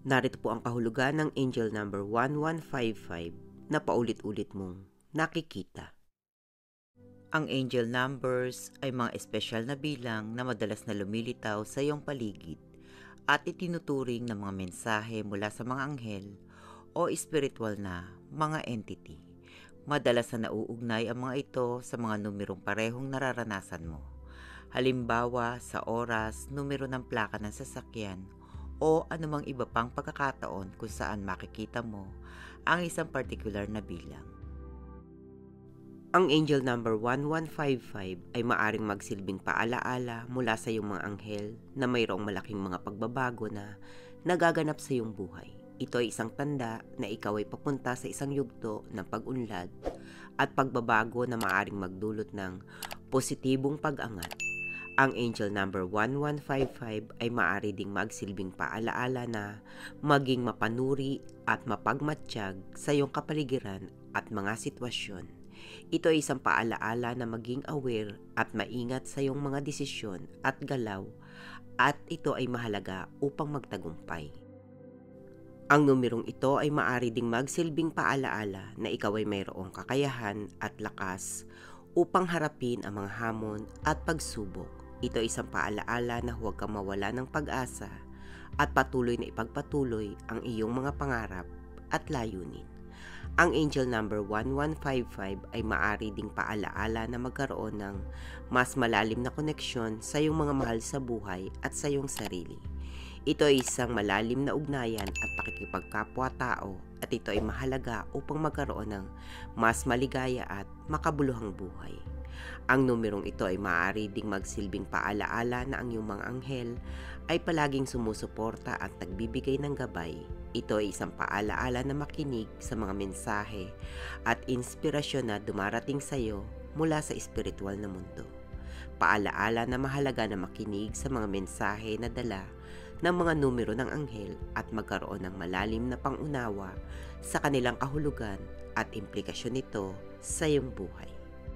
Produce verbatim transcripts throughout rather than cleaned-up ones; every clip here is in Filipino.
Narito po ang kahulugan ng angel number one one five five na paulit-ulit mong nakikita. Ang angel numbers ay mga espesyal na bilang na madalas na lumilitaw sa iyong paligid at itinuturing ng mga mensahe mula sa mga anghel o espiritual na mga entity. Madalas na nauugnay ang mga ito sa mga numerong parehong nararanasan mo. Halimbawa sa oras, numero ng plaka ng sasakyan o anumang iba pang pagkakataon kung saan makikita mo ang isang particular na bilang. Ang angel number one one five five ay maaring magsilbing paalaala mula sa iyong mga anghel na mayroong malaking mga pagbabago na nagaganap sa iyong buhay. Ito ay isang tanda na ikaw ay papunta sa isang yugto ng pag-unlad at pagbabago na maaring magdulot ng positibong pag-angat. Ang angel number one one five five ay maaari ding magsilbing paalaala na maging mapanuri at mapagmatsyag sa iyong kapaligiran at mga sitwasyon. Ito ay isang paalaala na maging aware at maingat sa iyong mga desisyon at galaw at ito ay mahalaga upang magtagumpay. Ang numerong ito ay maaari ding magsilbing paalaala na ikaw ay mayroong kakayahan at lakas upang harapin ang mga hamon at pagsubok. Ito ay isang paalaala na huwag kang mawala ng pag-asa at patuloy na ipagpatuloy ang iyong mga pangarap at layunin. Ang angel number one one five five ay maaari ding paalaala na magkaroon ng mas malalim na koneksyon sa iyong mga mahal sa buhay at sa iyong sarili. Ito ay isang malalim na ugnayan at pakikipagkapwa-tao at ito ay mahalaga upang magkaroon ng mas maligaya at makabuluhang buhay. Ang numerong ito ay maaari ding magsilbing paalaala na ang iyong mga anghel ay palaging sumusuporta at nagbibigay ng gabay. Ito ay isang paalaala na makinig sa mga mensahe at inspirasyon na dumarating sa iyo mula sa espiritual na mundo. Paalaala na mahalaga na makinig sa mga mensahe na dala ng mga numero ng anghel at magkaroon ng malalim na pangunawa sa kanilang kahulugan at implikasyon nito sa iyong buhay.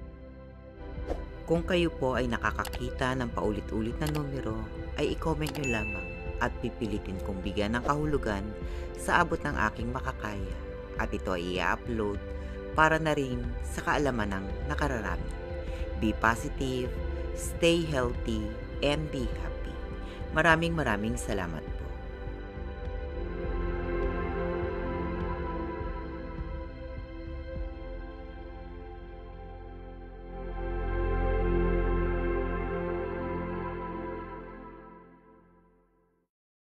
Kung kayo po ay nakakakita ng paulit-ulit na numero, ay i-comment nyo lamang at pipilitin kong bigyan ng kahulugan sa abot ng aking makakaya at ito ay i-upload para na rin sa kaalaman ng nakararami. Be positive, stay healthy, and be happy. Maraming maraming salamat po.